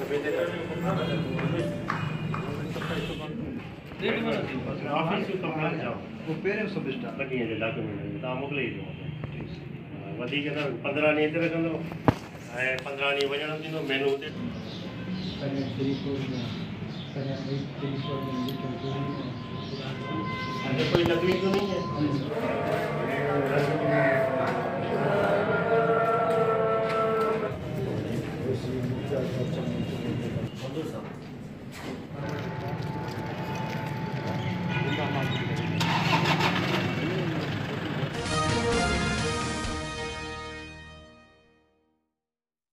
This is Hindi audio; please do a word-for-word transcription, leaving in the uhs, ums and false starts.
ऑफिस को कंप्लेंट जाओ वो पेरेंट्स सब स्टाफ लगी है डॉक्यूमेंट ता मोकले दो वधी के पंद्रह नी इधर कंदो है पंद्रह नी वजन दिनो मेनू ते कने थ्री फोर कने थ्री फोर में कोई तकलीफ तो नहीं है